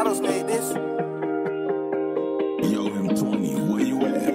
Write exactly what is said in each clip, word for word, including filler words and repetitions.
Saddles made this. Yo, M twenty, where you at?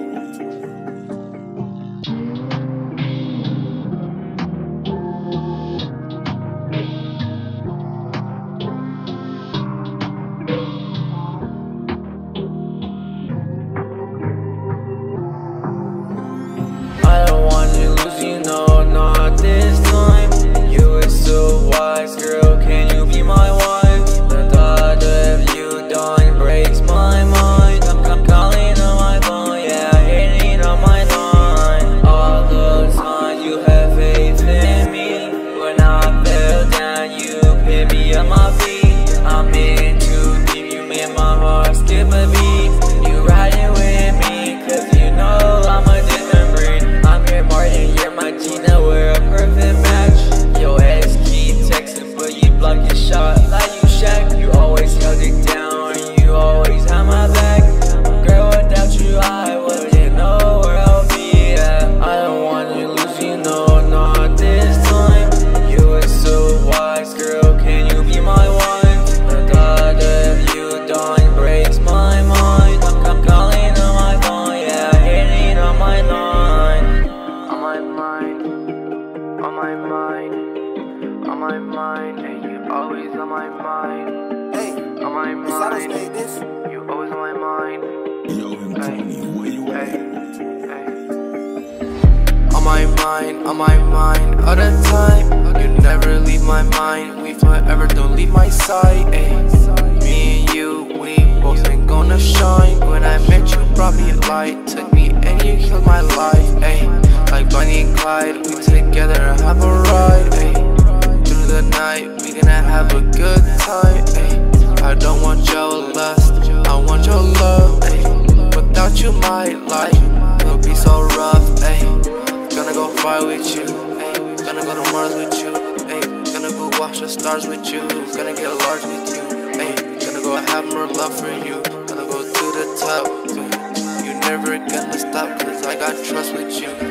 I don't want to lose you, no, not this time. You are so wise, girl, can you be my wife? The thought of you dying breaks my mind. I'm, I'm calling on my phone, yeah, hitting on my line. All the time you have faith in me. When I fell down, you pick me up my feet. I'm in too deep, you made my heart skip a beat. You riding with me, cause you know I'm a different breed. I'm your Martin, you're my Gina, we're a perfect match. Your ex keep texting, but you block your shot like you Shaq. You always held it down, and you always had my back. Girl, without you, I wouldn't know where I'll be at. I don't want to lose you, no, not this time. You are so wise, girl, can you be my wife? The thought of you dying breaks my mind. I'm, I'm calling on my phone, yeah, hitting on my line. On my mind, on my mind, on my mind, and you always on my mind. Hey, On my Saddles mind, made this. you always on my mind. Yo, M twenty, where you Hey, at? hey. On my mind, on my mind, all the time. You never leave my mind. We forever don't leave my side. Ay. Me and you, we both ain't gonna shine. When I met you, brought me light. Took me and you killed my life. Ay. Like Bonnie and Clyde, we together have a ride. Ay. Through the night, we gonna have a good time. Ay. I don't want your lust, I want your love. Ay. Without you, my life will be so rough. Ay. Gonna go far with you, ay. Gonna go to Mars with you, ay. Gonna go watch the stars with you. Gonna get large with you, ay. Gonna go have more love for you. Gonna go to the top, ay. You never gonna stop, cause I got trust with you.